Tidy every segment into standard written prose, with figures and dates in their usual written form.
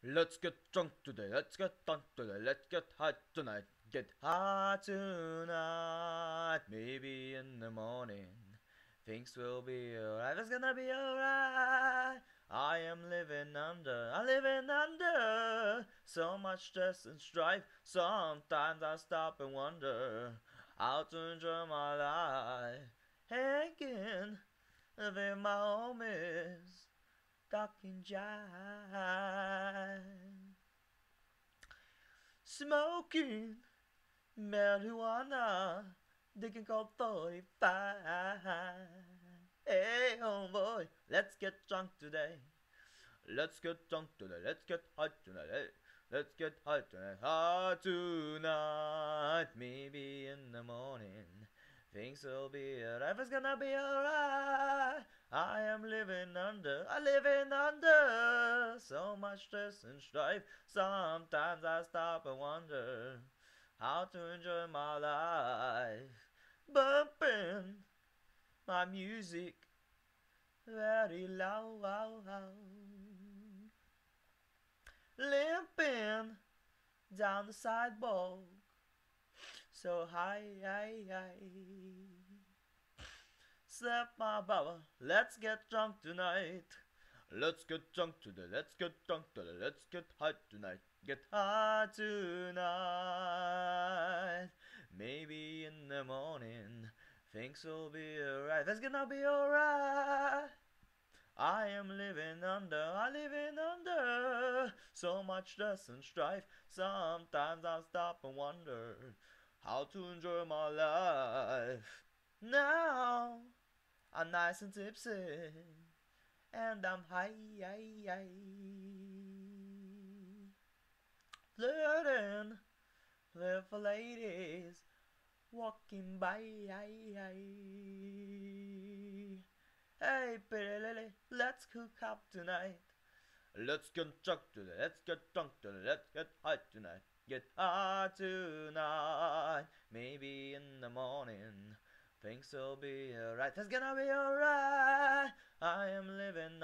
Let's get drunk today, let's get drunk today, let's get high tonight. Get high tonight, maybe in the morning. Things will be alright, it's gonna be alright. I am I'm living under so much stress and strife. Sometimes I stop and wonder how to enjoy my life. Hanging with my homies, talking jive, smoking marijuana, digging cold 45. Hey, homeboy, let's get drunk today. Let's get drunk today. Let's get high tonight. Hey, let's get high tonight. High tonight. Maybe in the morning things will be alright. It's gonna be alright. I'm living under so much stress and strife. Sometimes I stop and wonder how to enjoy my life. Bumping my music very loud, limping down the sidewalk so high. Slap my baba, let's get drunk tonight. Let's get drunk today, let's get drunk today, let's get high tonight. Get high tonight. Maybe in the morning things will be alright. It's gonna be alright. I living under so much stress and strife. Sometimes I stop and wonder how to enjoy my life. Now I'm nice and tipsy, and I'm high, flirting with ladies walking by. Hey, pretty lily, let's cook up tonight. Let's get drunk today, let's get drunk today, let's get high tonight. Get high tonight, maybe in the morning things will be alright. It's gonna be alright. I'm living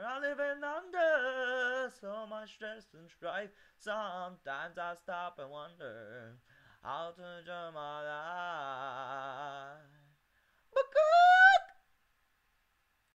under so much stress and strife. Sometimes I stop and wonder how to enjoy my life. But good